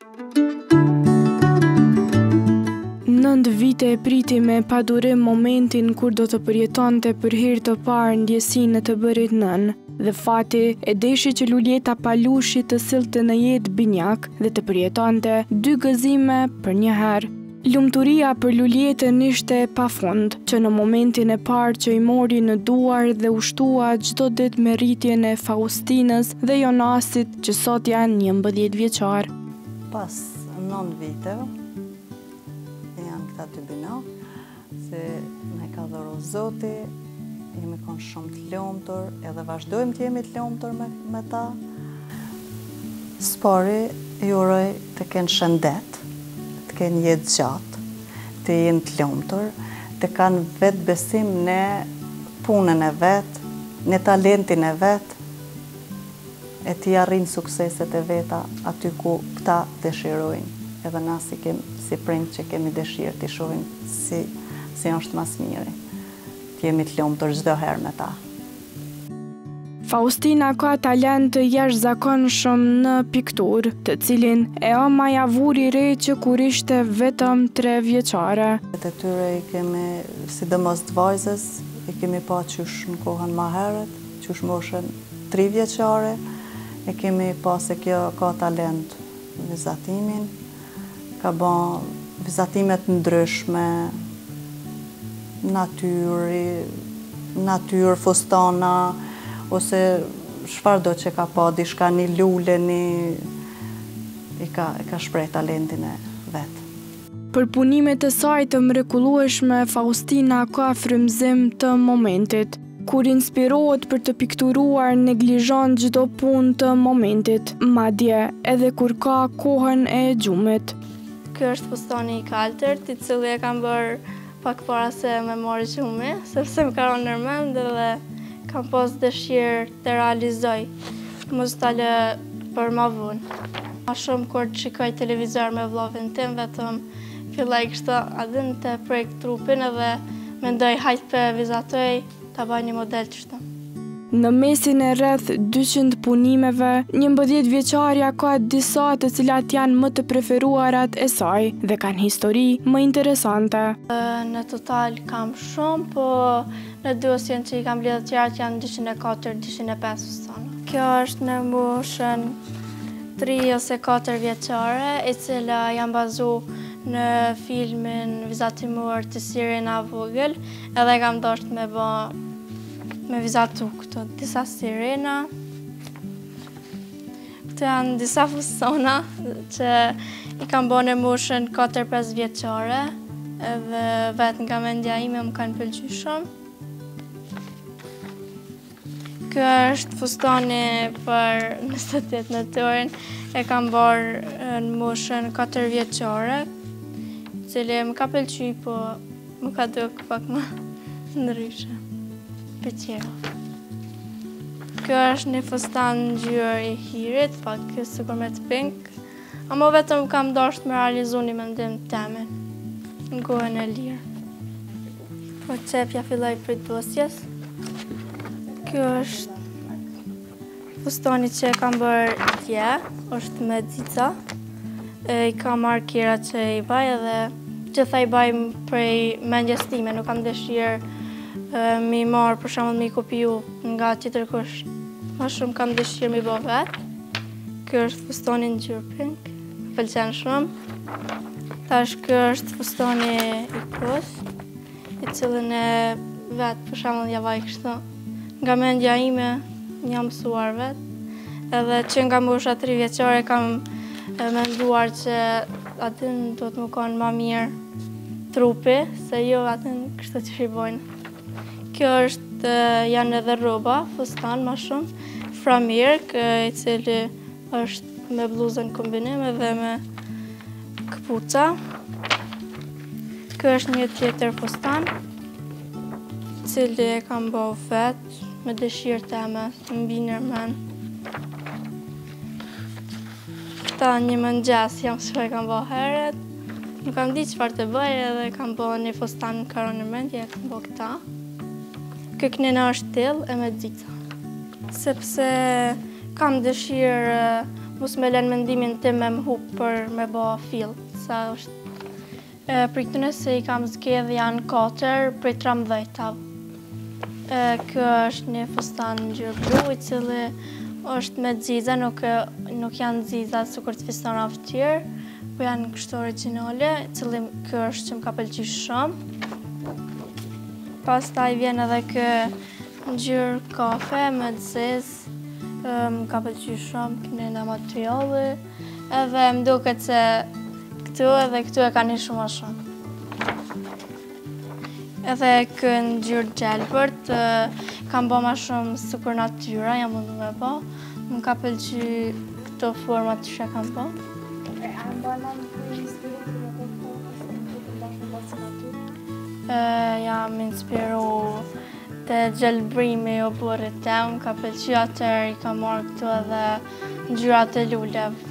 9 vite e priti me padurim momentin kur do të përjetonte për herë të parë ndjesinë të bërit nën, dhe fati e deshi që Luljeta Palushi të sillte në jetë binjak dhe të përjetonte 2 gëzime për një herë. Lumturia për Luljetën ishte pafund, që në momentin e parë që i mori në duar dhe u shtua çdo ditë me rritjen e Faustinës dhe Jonasit, që sot janë 11 vjeçar. Pas 9 viteve, janë këta 2 binak, se ne ka dhuru Zoti, jemi konë shumë të lumtur, edhe vazhdojmë të jemi të lumtur me ta. Spari i uroj të kenë shëndet, të kenë jetë gjatë, të jenë të lumtur, të kanë vetë besim në punën e vetë, në talentin e vetë, e t'i arrinë sukseset e veta aty ku këta dëshirojnë. Edhe na si prind që kemi dëshirë t'i shohim si është mas miri. T'jemi të lumtur çdo herë me ta. Faustina ka talent të jashtëzakonshëm në pikturë, të cilin e maja vuri re që kur ishte vetëm 3 vjeçare. Të tyre i kemi, sidomos të vajzës, i kemi pa qysh në kohën ma herët, qysh moshën 3 vjeçare, e kemi pa se kjo ka talent vizatimin, ka ba vizatimet ndryshme, natyrë, fustana, ose çfarëdo që ka pa, dishka një lule, i ka shpreh talentin e vetë. Për punimet e saj të mrekullueshme, Faustina ka frymëzim të momentit. Kur inspirohet për të pikturuar, neglizhon çdo punë të momentit, madje edhe kur ka kohën e gjumit. Ky është fustani i kaltërt, i cili e kam bërë pak para se me mori gjumi, sepse më ka rënë nërmend dhe kam pas dëshirë të realizoj, mos ta lë për ma vonë. Ma shumë kur të shikoj televizor me vllavin tim, vetëm filloj kështu adin të projekt trupin edhe mendoj hajt për vizatoj ta baj një model të shtë. Në mesin e rreth 200 punimeve, 11 vjeçarja ka disa të cilat janë më të preferuarat e saj dhe kanë histori më interesante. Në total kam shumë, po në dosjen që i kam bledhë tjerët janë 204-205 fustana. Kjo është në moshën 3 ose 4 vjeçare, e cila janë bazu në filmin vizatimor të Sirena Vogël, edhe kam dashur me vizatu këto disa sirena. Këto janë disa fustana që i kam bërë në moshën 4-5 vjeçare, edhe vetë nga mendja ime më kanë pëlqyer shumë. Kjo është fustani për 28 nëntorin, e kam bërë në moshën 4 vjeçare, cili më ka pëlqyer, po më ka duk pak më ndryshe. Për tjera. Kjo është një fustan ngjyrë i hirit, pak sikur me të pink, ama vetëm kam dashur me realizu një mendim temin në kohën e lirë. Po çepja filloj për dosjes. Kjo është fustani që e kam bërë dje, është me xica. I kam marrë kira që i baj edhe gjitha i baj prej mendjes time, nuk kam dëshirë mi marë për shembull mi kopiju nga tjetër kush. Ma shumë kam dëshirë mi bë vetë. Kjo është fustani në ngjyrë pink, më pëlqen shumë. Tash kjo është fustani i pros, i cilin e vetë për shembull ja vaj kështu. Nga mendja ime jam mësuar vetë, edhe që nga mosha 3 vjeçare kam menduar që atin do të më konë ma mirë trupi, se jo atin kështu që shibojnë. Kjo është, janë edhe rroba, fustan ma shumë, framirk, i cili është me bluzën kombinim edhe me këpuca. Kjo është një tjetër fustan, cili e kam bëu vetë, me dëshirë teme, mbi nërmen. Këta një mëngjes jam që e kam bëu heret, nuk kam di çfarë të bëj edhe kam bëu një fustan në karon nërmen, e kam bëu këta. Kjo kënena është tillë e me xica, sepse kam dëshirë mos me lënë mendimin tim me më hub për me bë fill. Sa është për këtune se i kam zgjedh janë 4 prej 13. Kjo është një fustan ngjyrë blu i cili është me xiza, nuk janë xiza sikur të fustanave të tjerë, po janë kështu origjinale, cili kjo është që më ka pëlqyer shumë. Pastaj vjen edhe kë ngjyrë kafe me zezë, më ka pëlqyer shumë kënena materiali, edhe më duket se këtu edhe këtu e kanë shumë ma shumë. Edhe kë ngjyrë gjelbërt, kam bë ma shumë sikur natyra, jam mundu me bë. Më ka pëlqyer këto format që kam bë. Jam inspiru të gjelbrimi o burrit tem, ka pëlqyer atër i ka marrë këtu edhe ngjyrat e luleve.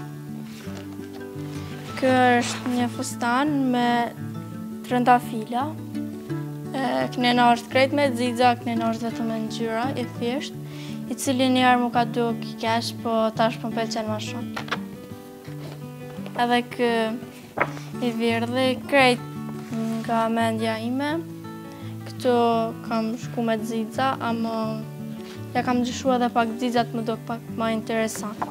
Kjo është një fustan me 30 fila. Kënena është krejt me xixa, kënena është vetëm me ngjyra e thjesht, i cili njerë mu ka duk i keq, po tash po më pëlqen ma shumë. Edhe kë i virdhi krejt nga mendja ime. Këtu kam shku me xixa, ama ja kam gjyshu edhe pak xixat më duk pak ma interesant.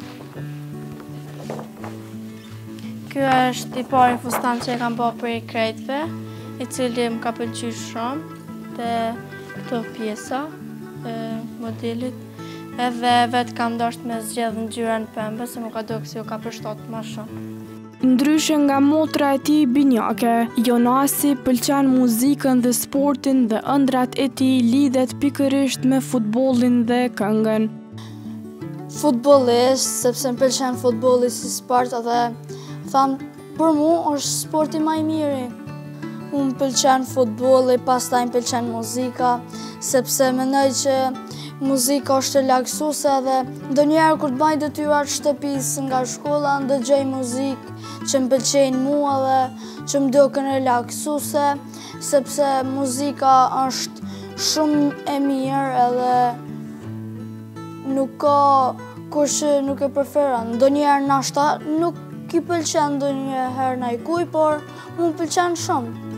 Kjo është i pari fustan që e kam bë për i krejtve, i cili më ka pëlqyer shumë te këto pjesa e modelit. Edhe vetë kam dashur me zgjedh ngjyrën pembe, se më ka dukë se ju ka përshtatur më shumë. Ndryshe nga motra e tij binjake, Jonasi pëlqen muzikën dhe sportin dhe ëndrat e tij lidhet pikërisht me futbollin dhe këngën. Futbollist, sepse më pëlqen futbolli si sport edhe thamë, për mu është sporti ma i miri. Unë pëlqen futbolli, pastaj më pëlqen muzika, sepse mendoj që muzika është relaksuse dhe ndonjëherë kur të baj detyrat shtëpis nga shkolla, ndëgjoj muzikë që më pëlqejnë mua dhe që më duken relaksuse, sepse muzika është shumë e mirë edhe nuk ka kush nuk e preferon. Ndonjëherë nashta nuk i pëlqen ndonjëherë ndonjkuj, por mu pëlqen shumë.